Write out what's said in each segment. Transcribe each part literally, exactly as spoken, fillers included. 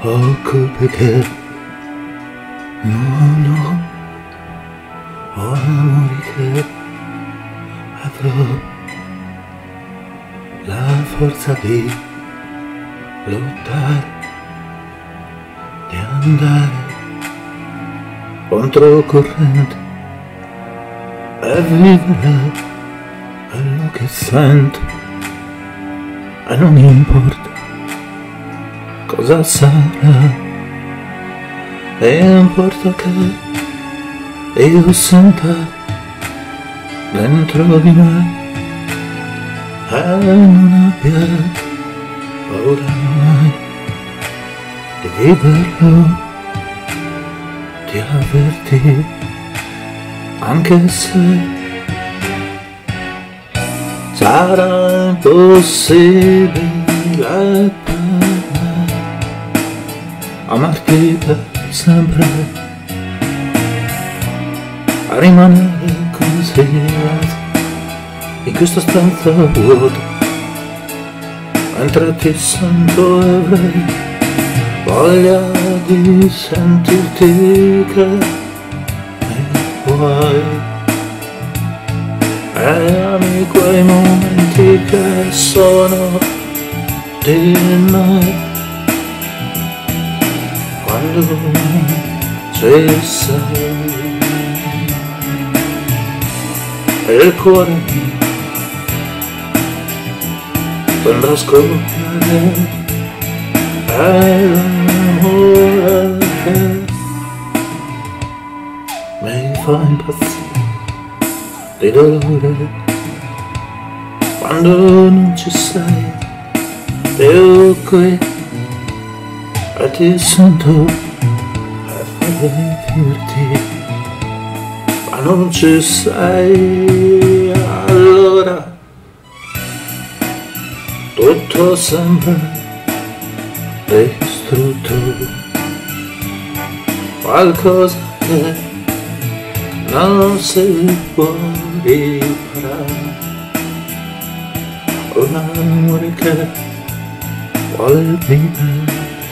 occupe che non ho, ho amori che avrò la forza di lottare, di andare controcorrente e vivere quello che sento, e non importa cosa sarà, e importa che io senta dentro di me e non abbia paura mai di viverlo, di averti, anche se sarà impossibile per me amarti per sempre, a rimanere così in questa stanza vuota, mentre ti sento e avrei voglia di sentirti che mi vuoi, e ami quei momenti che sono di noi, quando ci sei, e il cuore mio sembra scoppiare, è l'amore che mi fa impazzire di dolore, quando non ci sei più qui e ti sento e vorrei dirti, ma non ci sei, allora tutto sembra distrutto, qualcosa che non si può riparare, un amore che vuole vivere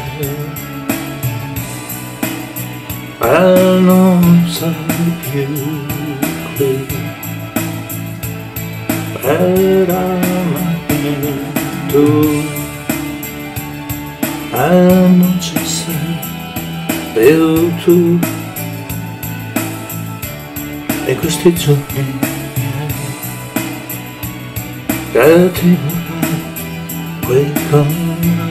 e non sei più qui per amare tu, e non ci sei più tu in questi giorni che ti vorrei qui con me.